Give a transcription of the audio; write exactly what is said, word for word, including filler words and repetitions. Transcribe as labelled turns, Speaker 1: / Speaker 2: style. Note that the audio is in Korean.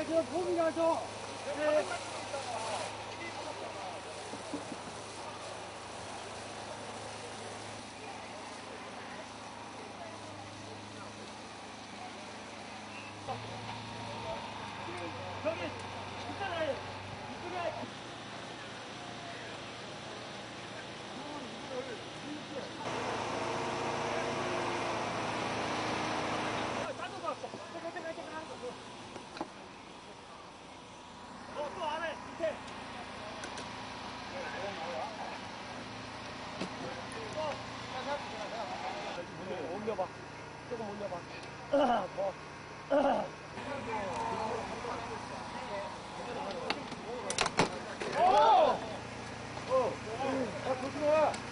Speaker 1: 저 폼이가 저. 네. 저기 있잖아요. 이쪽에. 따져봐. 어, 또 안에 밑에. 어, 올려봐. 조금 올려봐. 더. 오! 어! 아, 조심해!